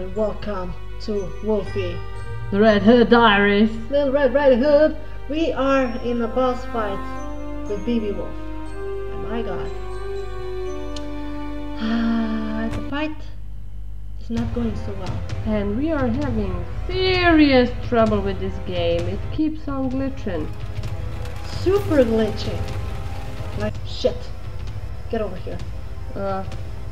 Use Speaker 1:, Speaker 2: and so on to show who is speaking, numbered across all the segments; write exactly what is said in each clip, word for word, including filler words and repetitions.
Speaker 1: and welcome to Wolfie,
Speaker 2: The Red Hood Diaries.
Speaker 1: Little Red Riding Hood. We are in a boss fight with B B Wolf. Oh my god. Ah, the fight is not going so well.
Speaker 2: And we are having serious trouble with this game. It keeps on glitching.
Speaker 1: Super glitching. Like shit. Get over here.
Speaker 2: Uh,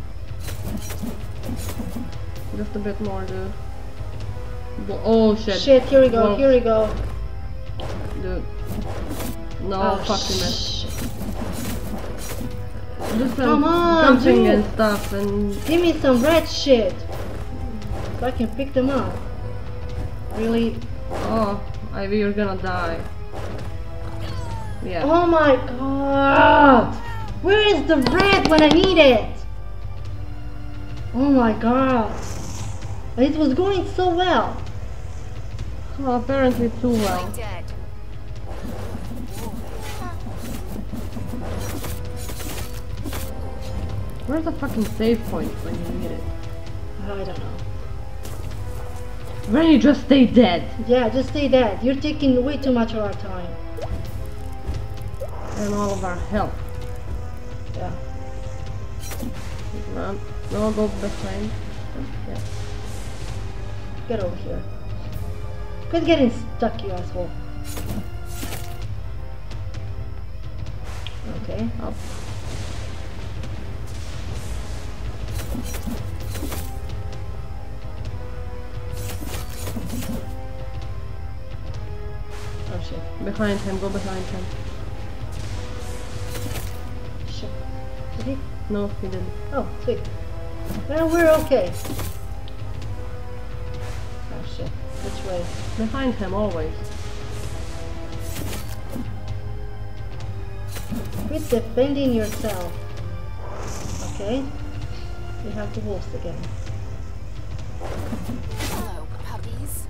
Speaker 2: just a bit more, dude. Oh shit.
Speaker 1: Shit, here we go,
Speaker 2: Wolf.
Speaker 1: here we go.
Speaker 2: Dude. No,
Speaker 1: Oh,
Speaker 2: fucking mess.
Speaker 1: shit.
Speaker 2: Do some
Speaker 1: Come on,
Speaker 2: jumping
Speaker 1: dude.
Speaker 2: and stuff and...
Speaker 1: Give me some red shit. So I can pick them up. Really?
Speaker 2: Oh, I, we are gonna die. Yeah.
Speaker 1: Oh my god! Where is the red when I need it? Oh my god! It was going so well.
Speaker 2: Oh, apparently too well.
Speaker 3: Dead.
Speaker 2: Where's the fucking save point when you need it?
Speaker 1: I don't know.
Speaker 2: When you just stay dead.
Speaker 1: Yeah, just stay dead. You're taking way too much of our time.
Speaker 2: And all of our health.
Speaker 1: Yeah.
Speaker 2: Run. No, go behind. Yeah.
Speaker 1: Get over here. Quit getting stuck, you asshole. Okay.
Speaker 2: Up.
Speaker 1: Oh shit.
Speaker 2: Behind him, go behind him.
Speaker 1: Shit. Did he?
Speaker 2: No, he didn't.
Speaker 1: Oh, sweet. Well, we're okay. Oh shit. Which way?
Speaker 2: Behind him, always.
Speaker 1: Quit defending yourself. Okay? We have the wolves again.
Speaker 3: Hello, puppies.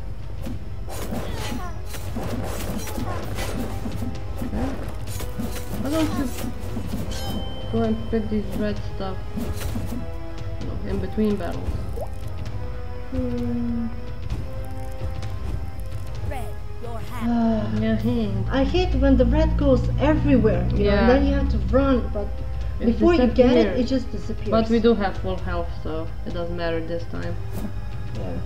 Speaker 2: Okay. Why don't you go and pick these red stuff no, in between battles? Hmm.
Speaker 3: Red, your hat.
Speaker 1: Ah,
Speaker 2: Yeah, he.
Speaker 1: I hate when the red goes everywhere. You know,
Speaker 2: Yeah.
Speaker 1: and then you have to run, but
Speaker 2: It
Speaker 1: before you get it,
Speaker 2: disappears.
Speaker 1: it just disappears.
Speaker 2: But we do have full health, so it doesn't matter this time.
Speaker 1: Yeah.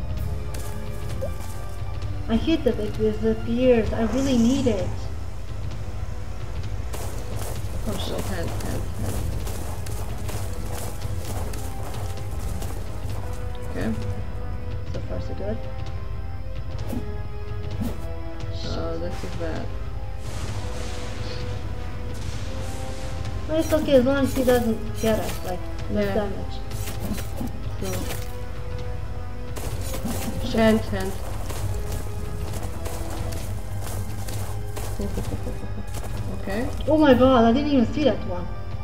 Speaker 1: I hate that it disappears. I really need it. Oh
Speaker 2: So
Speaker 1: shit.
Speaker 2: hand, hand, hand. Okay.
Speaker 1: So far so good.
Speaker 2: So this is bad.
Speaker 1: Well, it's okay as long as he doesn't get us, like, less
Speaker 2: Yeah.
Speaker 1: damage.
Speaker 2: So hand, hand. Okay.
Speaker 1: Oh my god, I didn't even see that one.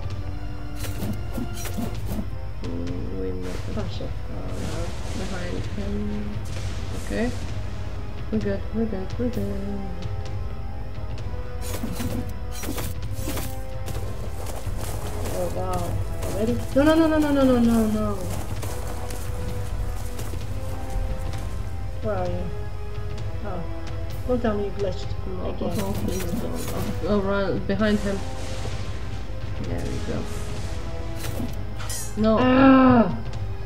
Speaker 2: Mm, we missed it.
Speaker 1: Oh shit.
Speaker 2: Uh, behind him. Okay. We're good, we're good, we're good.
Speaker 1: Oh wow. Already? No, no, no, no, no, no, no, no, no. Where are you? Oh. Don't tell me you glitched
Speaker 2: No,
Speaker 1: again.
Speaker 2: oh, please don't. Oh, oh, run behind him. There we go. No.
Speaker 1: Ah!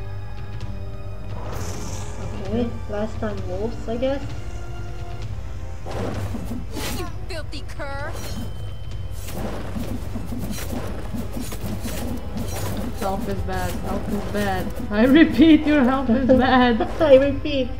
Speaker 1: Okay, last time wolves, I guess.
Speaker 3: You filthy cur.
Speaker 2: Health is bad. Health is bad. I repeat, your health is bad.
Speaker 1: I repeat.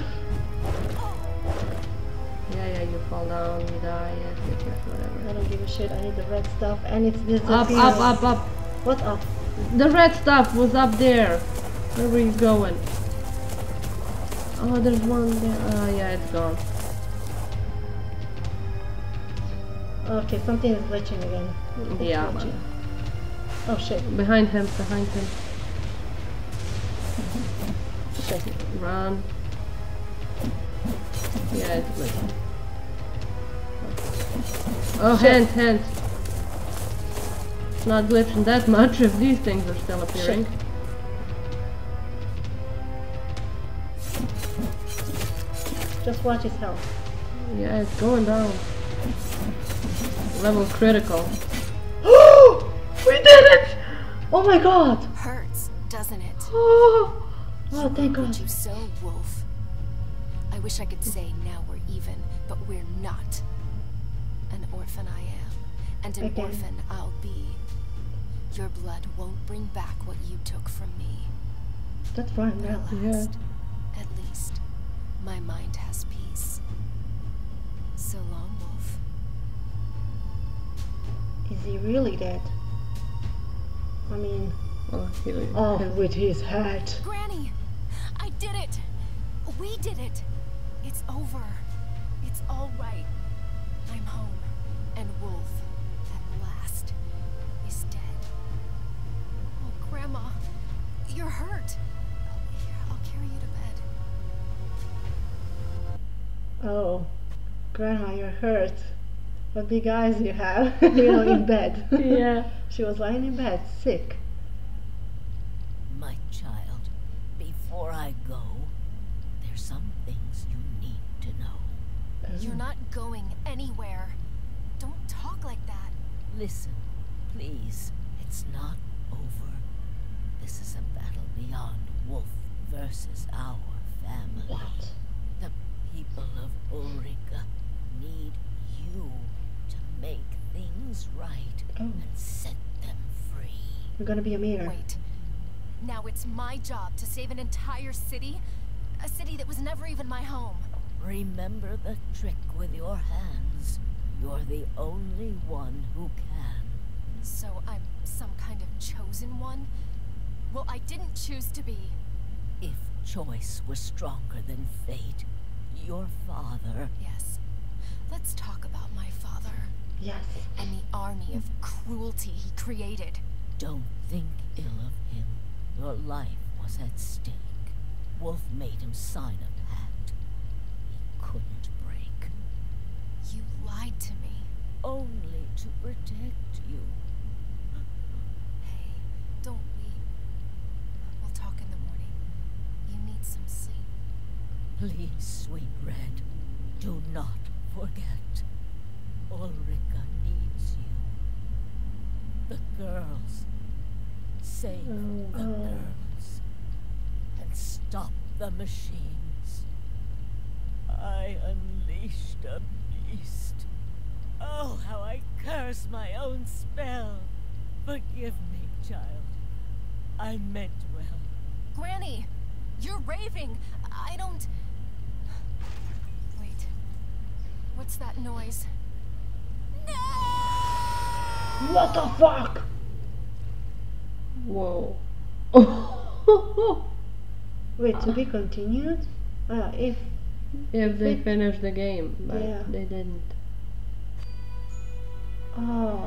Speaker 2: Yeah, yeah, you fall down, you die, yes, yes, yes, whatever.
Speaker 1: I don't give a shit. I need the red stuff, and it's
Speaker 2: Up,
Speaker 1: disappearing.
Speaker 2: up, up, up.
Speaker 1: What up?
Speaker 2: The red stuff was up there. Where were you going? Oh, there's one there. Oh, yeah, it's gone.
Speaker 1: Okay, something is glitching again. It's
Speaker 2: Yeah,
Speaker 1: glitching.
Speaker 2: man.
Speaker 1: Oh shit.
Speaker 2: Behind him, behind him.
Speaker 1: Shit.
Speaker 2: Run. Yeah, it's glitching. Oh,
Speaker 1: Shit.
Speaker 2: hand, hand. It's not glitching that much if these things are still appearing.
Speaker 1: Shit. Just watch his health.
Speaker 2: Yeah, it's going down. Level critical.
Speaker 1: We did it! Oh my god!
Speaker 3: Hurts, doesn't it?
Speaker 1: Oh, oh thank
Speaker 3: Would
Speaker 1: god.
Speaker 3: you so, Wolf? I wish I could say now we're even, but we're not. An orphan I am, and an
Speaker 1: Again.
Speaker 3: orphan I'll be. Your blood won't bring back what you took from me.
Speaker 1: That's right,
Speaker 3: But
Speaker 1: man.
Speaker 3: at
Speaker 2: Yeah.
Speaker 3: last, at least, my mind has peace. So long, Wolf.
Speaker 1: Is he really dead? I mean,
Speaker 2: Oh, he,
Speaker 1: oh, with his hat.
Speaker 3: Granny! I did it! We did it! It's over. It's all right. I'm home. And Wolf, at last, is dead. Oh, Grandma, you're hurt. Here, I'll carry you to bed.
Speaker 1: Oh, Grandma, you're hurt. What big eyes you have, you know, in bed.
Speaker 2: Yeah.
Speaker 1: She was lying in bed, sick.
Speaker 4: My child, before I go, there's some things you need to know.
Speaker 3: You're not going anywhere. Don't talk like that.
Speaker 4: Listen, please, it's not over. This is a battle beyond Wolf versus our family.
Speaker 1: What?
Speaker 4: The people of Ulrika need you to make things right
Speaker 1: Oh.
Speaker 4: and set them free.
Speaker 1: You're gonna be a mayor.
Speaker 3: Wait. Now it's my job to save an entire city? A city that was never even my home.
Speaker 4: Remember the trick with your hands. You're the only one who can.
Speaker 3: So I'm some kind of chosen one? Well, I didn't choose to be.
Speaker 4: If choice was stronger than fate, your father...
Speaker 3: Yes. Let's talk about my father
Speaker 1: Yes.
Speaker 3: and the army of cruelty he created.
Speaker 4: Don't think ill of him. Your life was at stake. Wolf made him sign a pact he couldn't break.
Speaker 3: You lied to me.
Speaker 4: Only to protect you.
Speaker 3: Hey, don't weep. We'll talk in the morning. You need some sleep.
Speaker 4: Please, sweet Red, do not forget. Ulrika needs you. The girls. Save the
Speaker 1: Oh.
Speaker 4: girls. And stop the machines. I unleashed a beast. Oh, how I curse my own spell. Forgive me, child. I meant well.
Speaker 3: Granny! You're raving! I don't... Wait. What's that noise? No!
Speaker 1: What the fuck?
Speaker 2: Whoa.
Speaker 1: Wait, to be continued? Ah, if
Speaker 2: If they finish the game, but
Speaker 1: Yeah.
Speaker 2: they didn't.
Speaker 1: oh,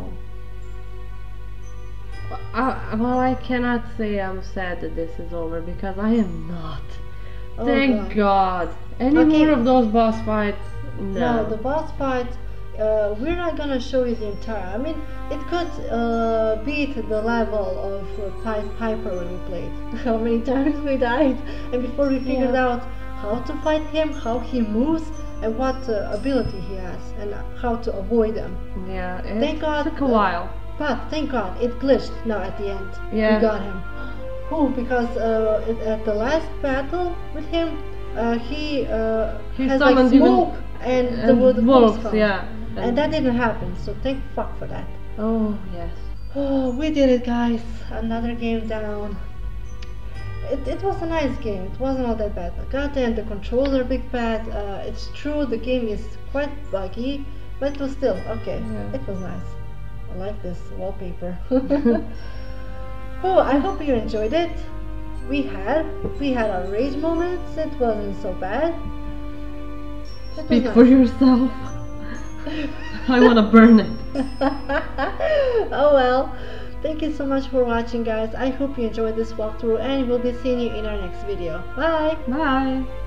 Speaker 2: I, well, I cannot say I'm sad that this is over because I am not.
Speaker 1: oh
Speaker 2: Thank
Speaker 1: God.
Speaker 2: God. Any
Speaker 1: Okay.
Speaker 2: more of those boss fights? No.
Speaker 1: No, the boss fight. Uh, we're not gonna show you the entire. I mean, it could uh, beat the level of uh, Pied Piper when we played. How many times we died, and before we figured
Speaker 2: Yeah.
Speaker 1: out how to fight him, how he moves, and what uh, ability he has, and how to avoid them.
Speaker 2: Yeah, it
Speaker 1: Thank God,
Speaker 2: took a
Speaker 1: uh,
Speaker 2: while.
Speaker 1: But thank God, it glitched now at the end.
Speaker 2: Yeah.
Speaker 1: We got him. Oh, because uh, it, at the last battle with him, uh, he uh,
Speaker 2: He
Speaker 1: has like
Speaker 2: summoned even-
Speaker 1: smoke and, the,
Speaker 2: and
Speaker 1: the
Speaker 2: wolves,
Speaker 1: wolves come.
Speaker 2: yeah.
Speaker 1: And that didn't happen, so thank fuck for that.
Speaker 2: Oh, yes.
Speaker 1: Oh, we did it, guys. Another game down. It, it was a nice game. It wasn't all that bad. But goddamn, the controls are big bad. Uh, it's true, the game is quite buggy, but it was still okay.
Speaker 2: Yeah.
Speaker 1: It was nice. I like this wallpaper. Oh, I hope you enjoyed it. We had we had our rage moments. It wasn't so bad. It was
Speaker 2: Speak
Speaker 1: nice.
Speaker 2: for yourself. I want to burn it.
Speaker 1: Oh well. Thank you so much for watching, guys. I hope you enjoyed this walkthrough, and we'll be seeing you in our next video. Bye!
Speaker 2: Bye.